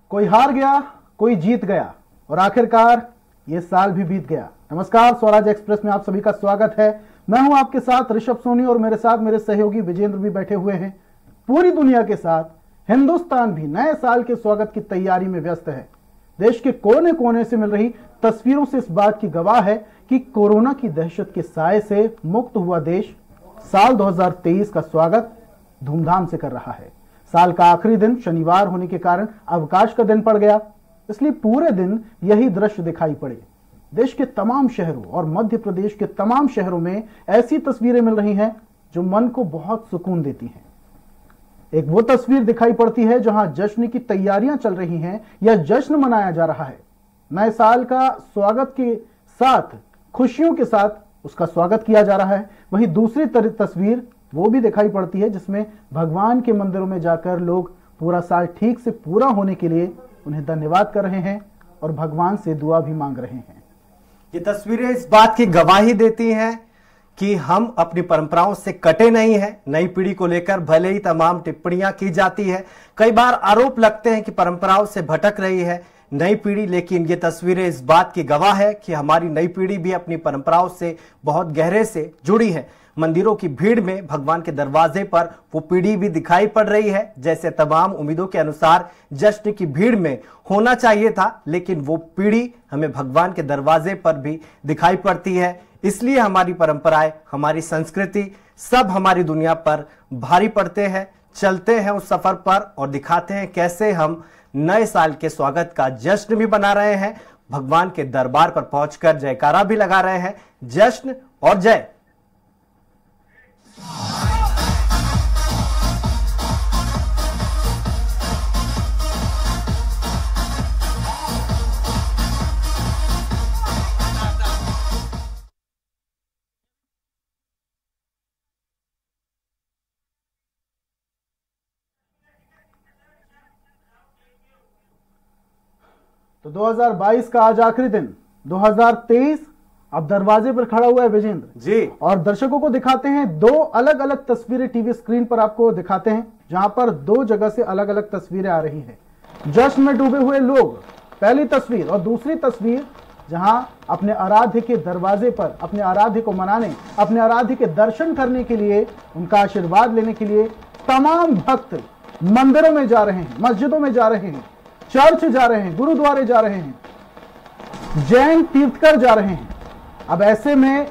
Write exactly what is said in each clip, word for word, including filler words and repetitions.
कोई हार गया, कोई जीत गया और आखिरकार ये साल भी बीत गया। नमस्कार, स्वराज एक्सप्रेस में आप सभी का स्वागत है। मैं हूं आपके साथ ऋषभ सोनी और मेरे साथ मेरे सहयोगी विजेंद्र भी बैठे हुए हैं। पूरी दुनिया के साथ हिंदुस्तान भी नए साल के स्वागत की तैयारी में व्यस्त है। देश के कोने कोने से मिल रही तस्वीरों से इस बात की गवाह है कि कोरोना की दहशत के साए से मुक्त हुआ देश साल दो हज़ार तेईस का स्वागत धूमधाम से कर रहा है। साल का आखिरी दिन शनिवार होने के कारण अवकाश का दिन पड़ गया, इसलिए पूरे दिन यही दृश्य दिखाई पड़े। देश के तमाम शहरों और मध्य प्रदेश के तमाम शहरों में ऐसी तस्वीरें मिल रही हैं जो मन को बहुत सुकून देती हैं। एक वो तस्वीर दिखाई पड़ती है जहां जश्न की तैयारियां चल रही हैं या जश्न मनाया जा रहा है। नए साल का स्वागत के साथ खुशियों के साथ उसका स्वागत किया जा रहा है। वहीं दूसरी तस्वीर वो भी दिखाई पड़ती है जिसमें भगवान के मंदिरों में जाकर लोग पूरा साल ठीक से पूरा होने के लिए उन्हें धन्यवाद कर रहे हैं और भगवान से दुआ भी मांग रहे हैं। ये तस्वीरें इस बात की गवाही देती हैं कि हम अपनी परंपराओं से कटे नहीं हैं। नई पीढ़ी को लेकर भले ही तमाम टिप्पणियां की जाती है, कई बार आरोप लगते हैं कि परंपराओं से भटक रही है नई पीढ़ी, लेकिन ये तस्वीरें इस बात की गवाह है कि हमारी नई पीढ़ी भी अपनी परंपराओं से बहुत गहरे से जुड़ी है। मंदिरों की भीड़ में भगवान के दरवाजे पर वो पीढ़ी भी दिखाई पड़ रही है जैसे तमाम उम्मीदों के अनुसार जश्न की भीड़ में होना चाहिए था, लेकिन वो पीढ़ी हमें भगवान के दरवाजे पर भी दिखाई पड़ती है। इसलिए हमारी परंपराएं, हमारी संस्कृति सब हमारी दुनिया पर भारी पड़ते हैं। चलते हैं उस सफर पर और दिखाते हैं कैसे हम नए साल के स्वागत का जश्न भी बना रहे हैं, भगवान के दरबार पर पहुंचकर जयकारा भी लगा रहे हैं। जश्न और जय। तो दो हज़ार बाईस का आज आखिरी दिन, दो हज़ार तेईस अब दरवाजे पर खड़ा हुआ है विजेंद्र जी। और दर्शकों को दिखाते हैं दो अलग अलग तस्वीरें टीवी स्क्रीन पर आपको दिखाते हैं जहां पर दो जगह से अलग अलग तस्वीरें आ रही हैं। जश्न में डूबे हुए लोग पहली तस्वीर और दूसरी तस्वीर जहां अपने आराध्य के दरवाजे पर अपने आराध्य को मनाने, अपने आराध्य के दर्शन करने के लिए, उनका आशीर्वाद लेने के लिए तमाम भक्त मंदिरों में जा रहे हैं, मस्जिदों में जा रहे हैं, चर्च जा रहे हैं, गुरुद्वारे जा रहे हैं, जैन तीर्थकर जा रहे हैं। अब ऐसे में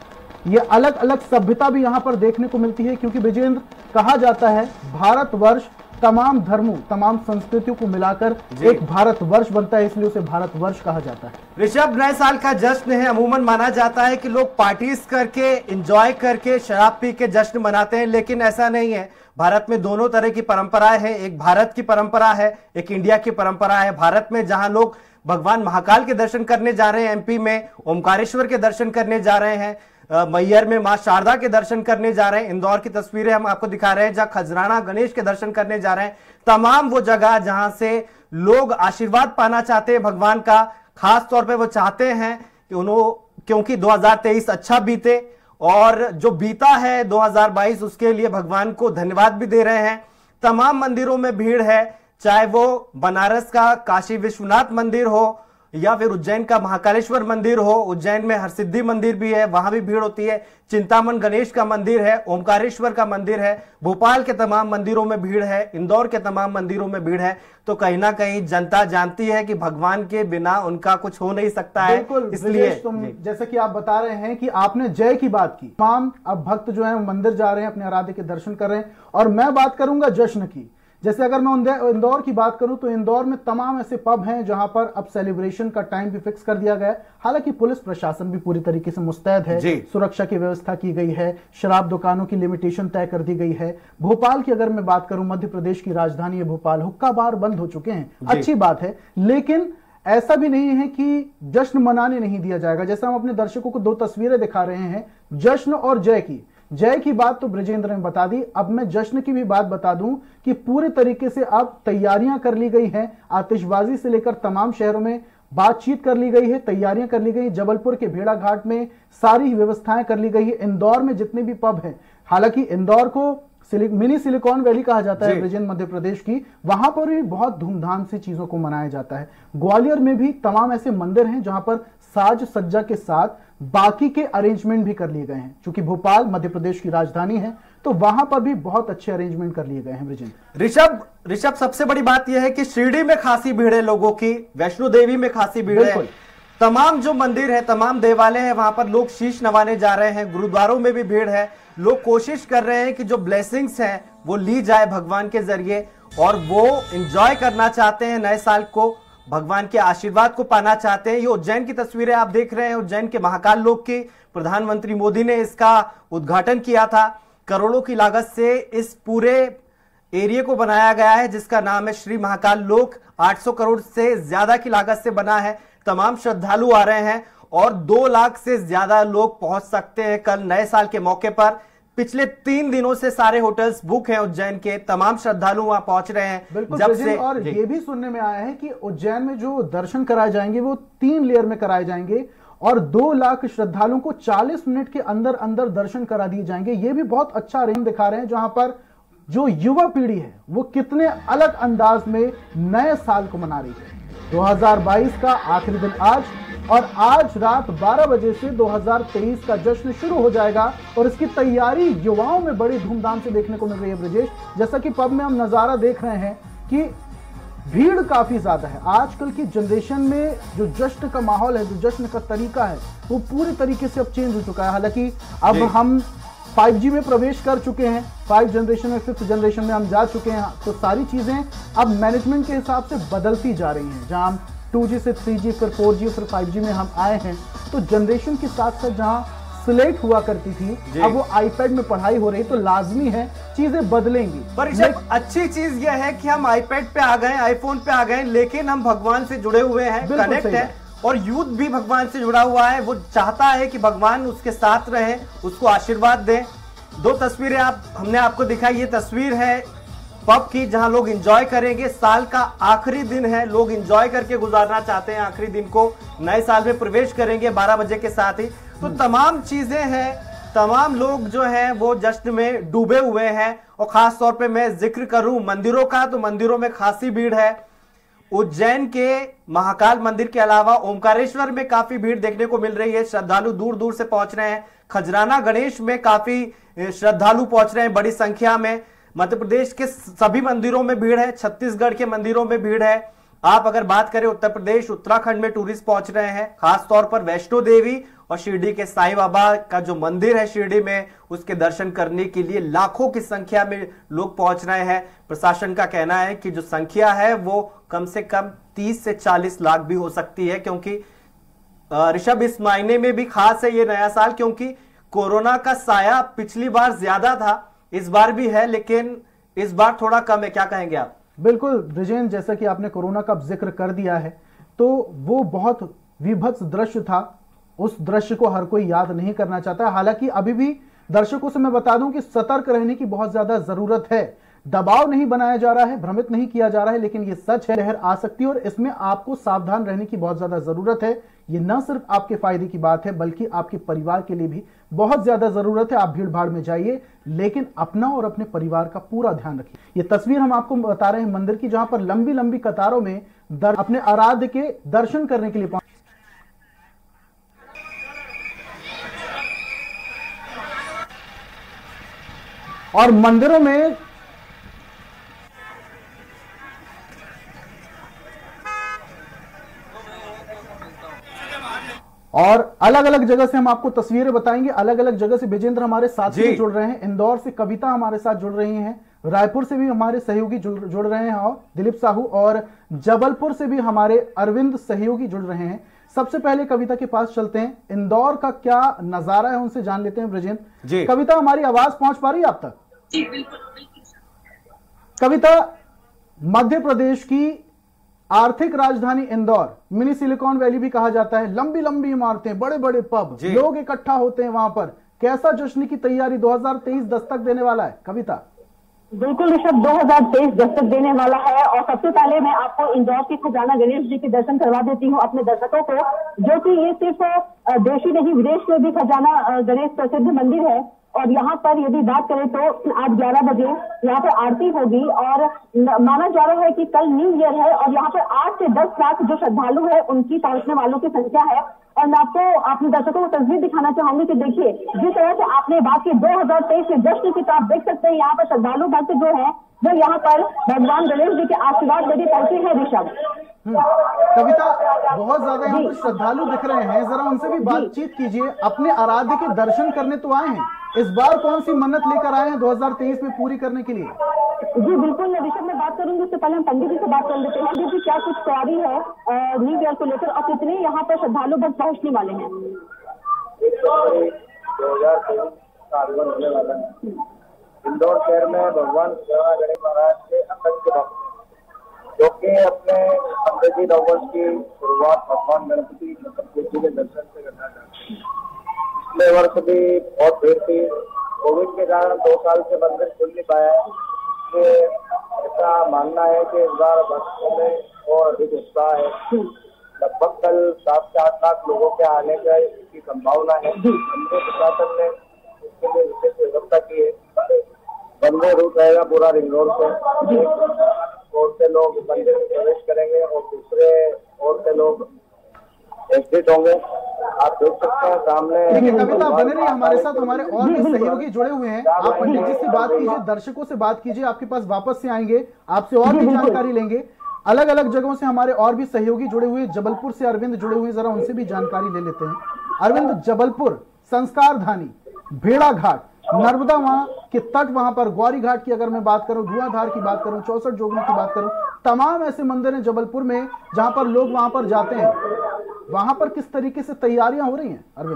ये अलग अलग सभ्यता भी यहां पर देखने को मिलती है क्योंकि विजेंद्र कहा जाता है भारतवर्ष तमाम धर्मों, तमाम संस्कृतियों को मिलाकर एक भारतवर्ष बनता है, इसलिए उसे भारतवर्ष कहा जाता है। ऋषभ, नए साल का जश्न है, अमूमन माना जाता है कि लोग पार्टीज करके, एंजॉय करके, शराब पी के जश्न मनाते हैं, लेकिन ऐसा नहीं है। भारत में दोनों तरह की परंपराएं हैं। एक भारत की परंपरा है, एक इंडिया की परंपरा है। भारत में जहां लोग भगवान महाकाल के दर्शन करने जा रहे हैं, एमपी में ओमकारेश्वर के दर्शन करने जा रहे हैं, मैहर में मां शारदा के दर्शन करने जा रहे हैं, इंदौर की तस्वीरें हम आपको दिखा रहे हैं जहां खजराना गणेश के दर्शन करने जा रहे हैं। तमाम वो जगह जहां से लोग आशीर्वाद पाना चाहते हैं भगवान का, खास तौर पे वो चाहते हैं कि उन्होंने क्योंकि दो हज़ार तेईस अच्छा बीते और जो बीता है दो हज़ार बाईस उसके लिए भगवान को धन्यवाद भी दे रहे हैं। तमाम मंदिरों में भीड़ है, चाहे वो बनारस का काशी विश्वनाथ मंदिर हो या फिर उज्जैन का महाकालेश्वर मंदिर हो। उज्जैन में हरसिद्धि मंदिर भी है, वहां भी भीड़ होती है। चिंतामन गणेश का मंदिर है, ओमकारेश्वर का मंदिर है, भोपाल के तमाम मंदिरों में भीड़ है, इंदौर के तमाम मंदिरों में भीड़ है। तो कहीं ना कहीं जनता जानती है कि भगवान के बिना उनका कुछ हो नहीं सकता है। इसलिए तुम जैसे कि आप बता रहे हैं कि आपने जय की बात की, तमाम अब भक्त जो है मंदिर जा रहे हैं, अपने आराध्य के दर्शन कर रहे हैं। और मैं बात करूंगा जश्न की। जैसे अगर मैं इंदौर की बात करूं तो इंदौर में तमाम ऐसे पब हैं जहां पर अब सेलिब्रेशन का टाइम भी फिक्स कर दिया गया है। हालांकि पुलिस प्रशासन भी पूरी तरीके से मुस्तैद है, सुरक्षा की व्यवस्था की गई है, शराब दुकानों की लिमिटेशन तय कर दी गई है। भोपाल की अगर मैं बात करूं, मध्य प्रदेश की राजधानी है भोपाल, हुक्का बार बंद हो चुके हैं, अच्छी बात है। लेकिन ऐसा भी नहीं है कि जश्न मनाने नहीं दिया जाएगा। जैसे हम अपने दर्शकों को दो तस्वीरें दिखा रहे हैं जश्न और जय की। जय की बात तो ब्रजेंद्र ने बता दी, अब मैं जश्न की भी बात बता दूं कि पूरे तरीके से अब तैयारियां कर ली गई हैं। आतिशबाजी से लेकर तमाम शहरों में बातचीत कर ली गई है, तैयारियां कर ली गई। जबलपुर के भेड़ा घाट में सारी व्यवस्थाएं कर ली गई है। इंदौर में जितने भी पब हैं, हालांकि इंदौर को सिलि, मिनी सिलिकॉन वैली कहा जाता है ब्रिजेंद्र मध्य प्रदेश की, वहां पर भी बहुत धूमधाम से चीजों को मनाया जाता है। ग्वालियर में भी तमाम ऐसे मंदिर हैं जहां पर साज सज्जा के साथ बाकी के अरेंजमेंट भी कर लिए गए हैं। क्योंकि भोपाल मध्य प्रदेश की राजधानी है तो वहां पर भी बहुत अच्छे अरेंजमेंट कर लिए गए हैं। ब्रिजेंद्र ऋषभ ऋषभ सबसे बड़ी बात यह है कि शिरडी में खासी भीड़ है लोगों की, वैष्णो देवी में खासी भीड़ है, तमाम जो मंदिर है, तमाम देवालय है, वहां पर लोग शीश नवाने जा रहे हैं, गुरुद्वारों में भी भीड़ है। लोग कोशिश कर रहे हैं कि जो ब्लेसिंग्स हैं वो ली जाए भगवान के जरिए, और वो एंजॉय करना चाहते हैं, नए साल को भगवान के आशीर्वाद को पाना चाहते हैं। ये उज्जैन की तस्वीरें आप देख रहे हैं, उज्जैन के महाकाल लोक की। प्रधानमंत्री मोदी ने इसका उद्घाटन किया था। करोड़ों की लागत से इस पूरे एरिया को बनाया गया है जिसका नाम है श्री महाकाल लोक। आठ सौ करोड़ से ज्यादा की लागत से बना है। तमाम श्रद्धालु आ रहे हैं और दो लाख से ज्यादा लोग पहुंच सकते हैं कल नए साल के मौके पर। पिछले तीन दिनों से सारे होटल्स बुक हैं उज्जैन के, तमाम श्रद्धालु वहां पहुंच रहे हैं। बिल्कुल जब से और ये भी सुनने में आया है कि उज्जैन में जो दर्शन कराए जाएंगे वो तीन लेयर में कराए जाएंगे और दो लाख श्रद्धालुओं को चालीस मिनट के अंदर अंदर दर्शन करा दिए जाएंगे। ये भी बहुत अच्छा अरेंजमेंट दिखा रहे हैं जहां पर जो युवा पीढ़ी है वो कितने अलग अंदाज में नए साल को मना रही है। दो हज़ार बाईस का आखिरी दिन आज, और आज रात बारह बजे से दो हज़ार तेईस का जश्न शुरू हो जाएगा और इसकी तैयारी युवाओं में बड़ी धूमधाम से देखने को मिल रही है। ब्रजेश, जैसा कि पब में हम नजारा देख रहे हैं कि भीड़ काफी ज्यादा है। आजकल की जनरेशन में जो जश्न का माहौल है, जो जश्न का तरीका है, वो पूरी तरीके से अब चेंज हो चुका है। हालांकि अब हम फाइव जी में प्रवेश कर चुके हैं, फाइव जनरेशन में, फिफ्थ जनरेशन में हम जा चुके हैं, तो सारी चीजें अब मैनेजमेंट के हिसाब से बदलती जा रही हैं। जहां हम टू जी से थ्री जी, फिर फोर जी, फिर फाइव जी में हम आए हैं, तो जनरेशन के साथ साथ जहां सिलेक्ट हुआ करती थी अब वो आईपैड में पढ़ाई हो रही, तो लाजमी है चीजें बदलेंगी। पर अच्छी चीज यह है कि हम आईपैड पे आ गए, आईफोन पे आ गए, लेकिन हम भगवान से जुड़े हुए हैं, कनेक्ट है, और यूथ भी भगवान से जुड़ा हुआ है। वो चाहता है कि भगवान उसके साथ रहे, उसको आशीर्वाद दें। दो तस्वीरें आप हमने आपको दिखाई। ये तस्वीर है पब की जहां लोग एंजॉय करेंगे। साल का आखिरी दिन है, लोग एंजॉय करके गुजारना चाहते हैं आखिरी दिन को, नए साल में प्रवेश करेंगे बारह बजे के साथ ही। तो तमाम चीजें हैं, तमाम लोग जो हैं वो जश्न में डूबे हुए हैं। और खास तौर पे मैं जिक्र करूं मंदिरों का, तो मंदिरों में खासी भीड़ है। उज्जैन के महाकाल मंदिर के अलावा ओमकारेश्वर में काफी भीड़ देखने को मिल रही है। श्रद्धालु दूर दूर से पहुंच रहे हैं। खजराना गणेश में काफी श्रद्धालु पहुंच रहे हैं बड़ी संख्या में। मध्य प्रदेश के सभी मंदिरों में भीड़ है, छत्तीसगढ़ के मंदिरों में भीड़ है। आप अगर बात करें उत्तर प्रदेश, उत्तराखंड में टूरिस्ट पहुंच रहे हैं, खासतौर पर वैष्णो देवी और शिरडी के साईं बाबा का जो मंदिर है शिरडी में, उसके दर्शन करने के लिए लाखों की संख्या में लोग पहुंच रहे हैं। प्रशासन का कहना है कि जो संख्या है वो कम से कम तीस से चालीस लाख भी हो सकती है, क्योंकि ऋषभ इस महीने में भी खास है ये नया साल, क्योंकि कोरोना का साया पिछली बार ज्यादा था, इस बार भी है, लेकिन इस बार थोड़ा कम है। क्या कहेंगे आप? बिल्कुल ब्रिजेन, जैसा कि आपने कोरोना का जिक्र कर दिया है, तो वो बहुत विभत्स दृश्य था। उस दृश्य को हर कोई याद नहीं करना चाहता। हालांकि अभी भी दर्शकों से मैं बता दूं कि सतर्क रहने की बहुत ज्यादा जरूरत है। दबाव नहीं बनाया जा रहा है, भ्रमित नहीं किया जा रहा है, लेकिन ये सच है, लहर आ सकती है और इसमें आपको सावधान रहने की बहुत ज्यादा जरूरत है। ये न सिर्फ आपके फायदे की बात है बल्कि आपके परिवार के लिए भी बहुत ज्यादा जरूरत है। आप भीड़ भाड़ में जाइए, लेकिन अपना और अपने परिवार का पूरा ध्यान रखिए। ये तस्वीर हम आपको बता रहे हैं मंदिर की, जहां पर लंबी लंबी कतारों में दर, अपने आराध्य के दर्शन करने के लिए पहुंचे। और मंदिरों में और अलग अलग जगह से हम आपको तस्वीरें बताएंगे। अलग अलग जगह से विजेंद्र हमारे साथी जुड़ रहे हैं। इंदौर से कविता हमारे साथ जुड़ रही हैं, रायपुर से भी हमारे सहयोगी जुड़ जुड़ रहे हैं और दिलीप साहू, और जबलपुर से भी हमारे अरविंद सहयोगी जुड़ रहे हैं। सबसे पहले कविता के पास चलते हैं। इंदौर का क्या नजारा है उनसे जान लेते हैं। ब्रजेंद्र, कविता हमारी आवाज पहुंच पा रही है आप तक? जी बिल्कुल। कविता, मध्य प्रदेश की आर्थिक राजधानी इंदौर, मिनी सिलिकॉन वैली भी कहा जाता है, लंबी लंबी इमारतें, बड़े बड़े पब, लोग इकट्ठा होते हैं वहां पर। कैसा जश्न की तैयारी? दो हज़ार तेईस दस्तक देने वाला है। कविता? बिल्कुल ऋषभ, दो हज़ार तेईस दस्तक देने वाला है। और सबसे पहले मैं आपको इंदौर के खजाना गणेश जी के दर्शन करवा देती हूँ अपने दर्शकों को, जो कि ये सिर्फ देश ही नहीं विदेश में भी खजाना गणेश प्रसिद्ध मंदिर है। और यहाँ पर यदि बात करें तो आज ग्यारह बजे यहाँ पर आरती होगी और माना जा रहा है कि कल न्यू ईयर है और यहाँ पर आठ से दस लाख जो श्रद्धालु है उनकी पहुंचने वालों की संख्या है। और मैं आपको अपने दर्शकों को तस्वीर दिखाना चाहूंगी कि देखिए जिस तरह से आपने बात की दो हजार तेईस के जश्न की, तो आप देख सकते हैं यहाँ पर श्रद्धालु भक्त जो है वो यहाँ पर भगवान गणेश जी के आशीर्वाद लेके पहुंचे हैं। ऋषभ, कविता, बहुत ज्यादा यहाँ पर श्रद्धालु दिख रहे हैं, जरा उनसे भी बातचीत कीजिए। अपने आराध्य के दर्शन करने तो आए हैं, इस बार कौन सी मन्नत लेकर आए हैं दो हजार तेईस में पूरी करने के लिए? जी बिल्कुल ऋषभ, मैं बात करूंगी उससे पहले हम पंडित जी से बात कर लेते हैं कि क्या कुछ तैयारी है न्यू ईयर को लेकर और कितने यहाँ पर श्रद्धालु भक्त पहुंचने वाले हैं। दो हजार तेईस का आगमन होने वाला है। इंदौर शहर में भगवान गणेश महाराज के असंख्य भक्त जो कि अपने अंग्रेजी नववर्ष की शुरुआत भगवान गणपति जी के दर्शन से करना चाहते हैं। पिछले वर्ष भी बहुत भीड़ थी, कोविड के कारण दो साल से मंदिर खुल नहीं पाया है। ऐसा मानना है कि इस बार भक्तों में और अधिक उत्साह है। लगभग कल सात से आठ लाख लोगों के आने की संभावना है। मंदिर प्रशासन ने इसके लिए विशेष व्यवस्था की है। वंदे रूट रहेगा पूरा रिंग रोड से, और से लोग मंदिर में प्रवेश करेंगे और दूसरे और से लोग एग्जिट होंगे। आप देख सकते हैं सामने। कविता, बने रही हमारे साथ, हमारे और भी सहयोगी जुड़े हुए हैं। आप पंडित जी से बात कीजिए, दर्शकों से बात कीजिए, आपके पास वापस से आएंगे, आपसे और भी जानकारी लेंगे। अलग अलग जगहों से हमारे और भी सहयोगी जुड़े हुए, जबलपुर से अरविंद जुड़े हुए, जरा उनसे भी जानकारी ले लेते हैं। अरविंद, जबलपुर, संस्कार धानी, भेड़ा घाट, नर्मदा वहां के तट, वहां पर गौरी घाट की अगर मैं बात करूं, धुआंधार की बात करूं, चौसठ जोगनी की बात करूं, तमाम ऐसे मंदिर हैं जबलपुर में जहां पर लोग वहां पर जाते हैं। वहां पर किस तरीके से तैयारियां हो रही हैं अरविंद?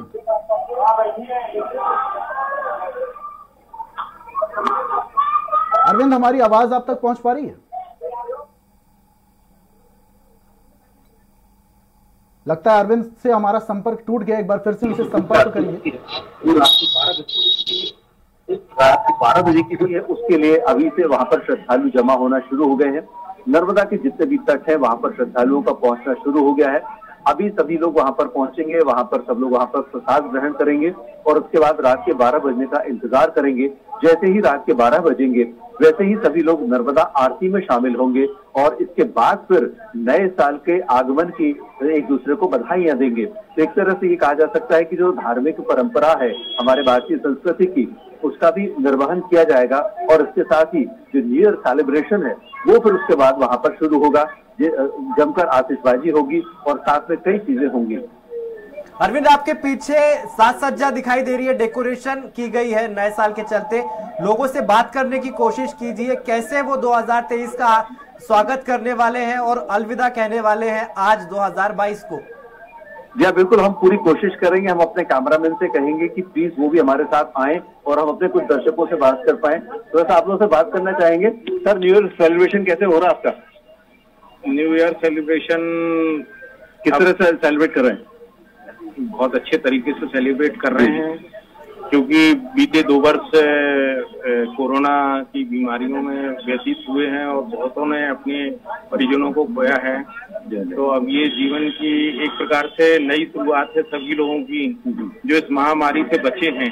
अरविंद, हमारी आवाज आप तक पहुंच पा रही है? लगता है अरविंद से हमारा संपर्क टूट गया, एक बार फिर से उनसे संपर्क करिए। रात बारह बजे की भी है, उसके लिए अभी से वहां पर श्रद्धालु जमा होना शुरू हो गए हैं। नर्मदा के जितने भी तट है वहां पर श्रद्धालुओं का पहुंचना शुरू हो गया है। अभी सभी लोग वहां पर पहुंचेंगे, वहां पर सब लोग वहां पर प्रसाद ग्रहण करेंगे और उसके बाद रात के बारह बजने का इंतजार करेंगे। जैसे ही रात के बारह बजेंगे वैसे ही सभी लोग नर्मदा आरती में शामिल होंगे और इसके बाद फिर नए साल के आगमन की एक दूसरे को बधाइयां देंगे। तो एक तरह से ये कहा जा सकता है कि जो धार्मिक परंपरा है हमारे भारतीय संस्कृति की, उसका भी निर्वहन किया जाएगा और इसके साथ ही जो न्यू ईयर सेलिब्रेशन है वो फिर उसके बाद वहां पर शुरू होगा। जमकर आतिशबाजी होगी और साथ में कई चीजें होंगी। अरविंद, आपके पीछे साज सज्जा दिखाई दे रही है, डेकोरेशन की गई है नए साल के चलते। लोगों से बात करने की कोशिश कीजिए, कैसे वो दो हजार तेईस का स्वागत करने वाले हैं और अलविदा कहने वाले हैं आज दो हजार बाईस को। जी बिल्कुल, हम पूरी कोशिश करेंगे। हम अपने कैमरामैन से कहेंगे कि प्लीज वो भी हमारे साथ आएं और हम अपने कुछ दर्शकों से बात कर पाएं। तो ऐसा आप लोगों से बात करना चाहेंगे। सर, न्यू ईयर सेलिब्रेशन कैसे हो रहा है आपका? न्यू ईयर सेलिब्रेशन किस तरह से सेलिब्रेट कर रहे हैं? बहुत अच्छे तरीके से सेलिब्रेट कर रहे हैं, क्योंकि बीते दो वर्ष कोरोना की बीमारियों में व्यतीत हुए हैं और बहुतों ने अपने परिजनों को खोया है। तो अब ये जीवन की एक प्रकार से नई शुरुआत है सभी लोगों की जो इस महामारी से बचे हैं।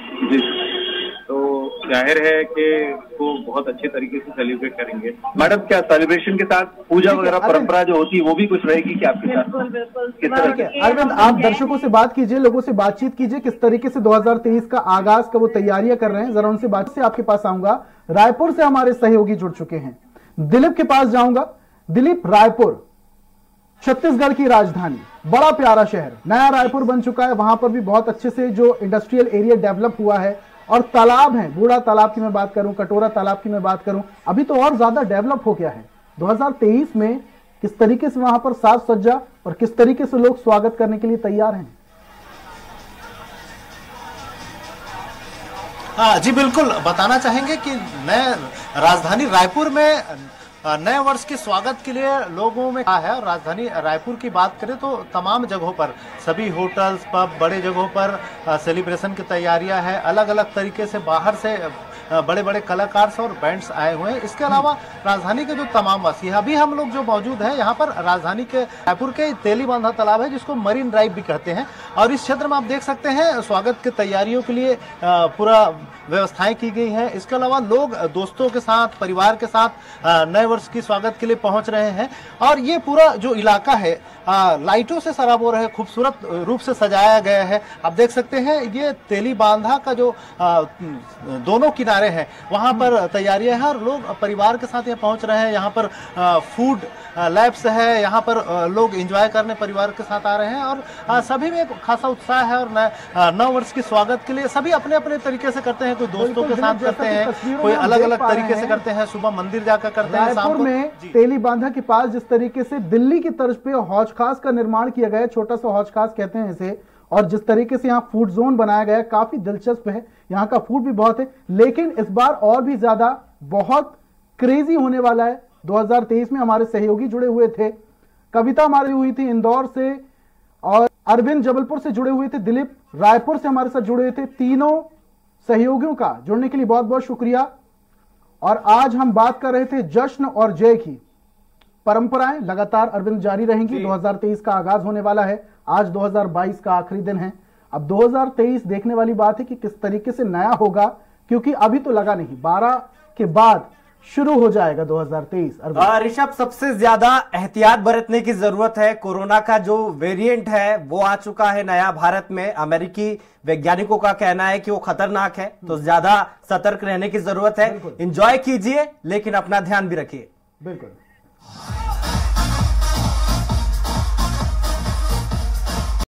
तो जाहिर है कि वो बहुत अच्छे तरीके से सेलिब्रेट करेंगे। मैडम, क्या सेलिब्रेशन के साथ पूजा वगैरह परंपरा जो होती है वो भी कुछ रहेगी क्या आपके साथ? किस तरह के? अरविंद, आप दर्शकों से बात कीजिए, लोगों से बातचीत कीजिए, किस तरीके से दो हजार तेईस का आगाज का वो तैयारियां कर रहे हैं, जरा उनसे बात से आपके पास आऊंगा। रायपुर से हमारे सहयोगी जुड़ चुके हैं, दिलीप के पास जाऊंगा। दिलीप, रायपुर छत्तीसगढ़ की राजधानी, बड़ा प्यारा शहर, नया रायपुर बन चुका है, वहां पर भी बहुत अच्छे से जो इंडस्ट्रियल एरिया डेवलप हुआ है और तालाब है, बूढ़ा तालाब की मैं बात करूं, कटोरा तालाब की मैं बात करूं, अभी तो और ज्यादा डेवलप हो गया है। दो हजार तेईस में किस तरीके से वहां पर साज सज्जा और किस तरीके से लोग स्वागत करने के लिए तैयार हैं? हाँ जी बिल्कुल, बताना चाहेंगे कि नए राजधानी रायपुर में नए वर्ष के स्वागत के लिए लोगों में क्या है। और राजधानी रायपुर की बात करें तो तमाम जगहों पर, सभी होटल्स, पब, बड़े जगहों पर सेलिब्रेशन की तैयारियां हैं। अलग अलग तरीके से बाहर से बड़े बड़े कलाकार और बैंड्स आए हुए हैं। इसके अलावा राजधानी के जो तमाम वासी है, अभी हम लोग जो मौजूद हैं यहाँ पर राजधानी के रायपुर के तेली बांधा तालाब है, जिसको मरीन ड्राइव भी कहते हैं, और इस क्षेत्र में आप देख सकते हैं स्वागत की तैयारियों के लिए पूरा व्यवस्थाएं की गई हैं। इसके अलावा लोग दोस्तों के साथ, परिवार के साथ नए वर्ष की स्वागत के लिए पहुंच रहे हैं, और ये पूरा जो इलाका है लाइटों से सराबोर है, खूबसूरत रूप से सजाया गया है। आप देख सकते हैं ये तेली बांधा का जो आ, दोनों किनारे हैं वहां पर तैयारियां हैं, और लोग परिवार के साथ यहाँ पहुंच रहे हैं। यहाँ पर आ, फूड लैब्स है, यहाँ पर आ, लोग एंजॉय करने परिवार के साथ आ रहे हैं, और आ, सभी में एक खासा उत्साह है। और नौ वर्ष के स्वागत के लिए सभी अपने अपने तरीके से करते हैं, कोई दोस्तों के साथ करते हैं, कोई अलग अलग तरीके से करते हैं, सुबह मंदिर जाकर करते हैं, शाम को में तेली बांधा के पास जिस तरीके से दिल्ली की तर्ज पे हौज खास का निर्माण किया गया है, छोटा सा हौज खास कहते हैं इसे, और जिस तरीके से यहाँ फूड जोन बनाया गया है काफी दिलचस्प है। यहाँ का फूड भी बहुत है, लेकिन इस बार और भी ज्यादा बहुत क्रेजी होने वाला है। दो हज़ार तेईस में हमारे सहयोगी जुड़े हुए थे, कविता हमारी हुई थी इंदौर से, और अरविंद जबलपुर से जुड़े हुए थे, दिलीप रायपुर से हमारे साथ जुड़े हुए थे। तीनों सहयोगियों का जुड़ने के लिए बहुत बहुत शुक्रिया। और आज हम बात कर रहे थे जश्न और जय की। परंपराएं लगातार अरविंद जारी रहेंगी। दो हज़ार तेईस का आगाज होने वाला है, आज दो हज़ार बाईस का आखिरी दिन है। अब दो हज़ार तेईस देखने वाली बात है कि किस तरीके से नया होगा, क्योंकि अभी तो लगा नहीं, बारह के बाद शुरू हो जाएगा दो हज़ार तेईस। ऋषभ, सबसे ज्यादा एहतियात बरतने की जरूरत है। कोरोना का जो वेरिएंट है वो आ चुका है नया भारत में। अमेरिकी वैज्ञानिकों का कहना है कि वो खतरनाक है, तो ज्यादा सतर्क रहने की जरूरत है। एंजॉय कीजिए, लेकिन अपना ध्यान भी रखिए। बिल्कुल।